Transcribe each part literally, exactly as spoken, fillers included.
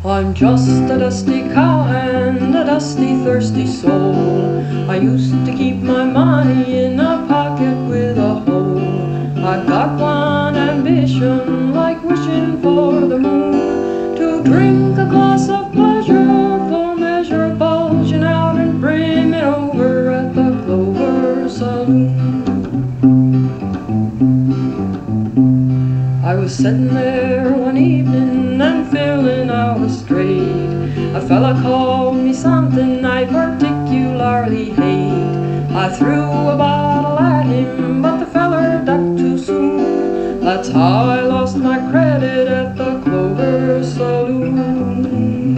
I'm just a dusty cowhand, a dusty, thirsty soul. I used to keep my money in a pocket with a hole. I've got one ambition, like wishing for the moon, to drink a glass of pleasure, full measure, bulging out and brimming over at the Clover Saloon. I was sitting there one evening and feeling I was straight. A fella called me something I particularly hate. I threw a bottle at him, but the feller ducked too soon. That's how I lost my credit at the Clover Saloon.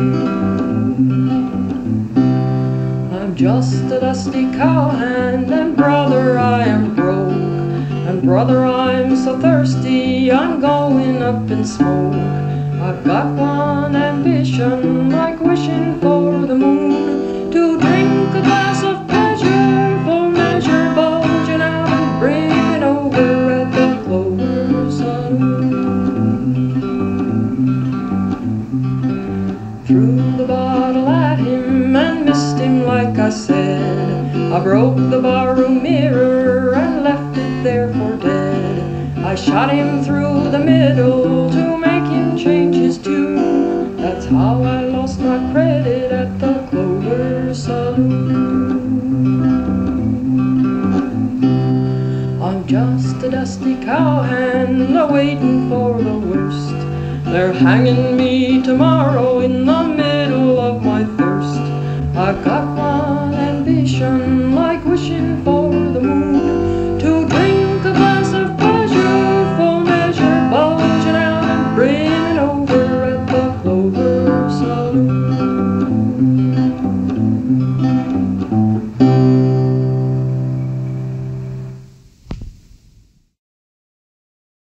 I'm just a dusty cowhand, and brother, I am broke. And brother, I'm so thirsty, I'm going up in smoke. I've got one ambition, like wishing for the moon, to drink a glass of pleasure, full measure, bulging out and brimming over at the Clover Saloon. Threw the bottle at him and missed him like I said. I broke the barroom mirror and left it there for dead. I shot him through the middle to make him change his tune. That's how I lost my credit at the Clover Saloon. I'm just a dusty cowhand, a-waiting for the worst. They're hanging me tomorrow in the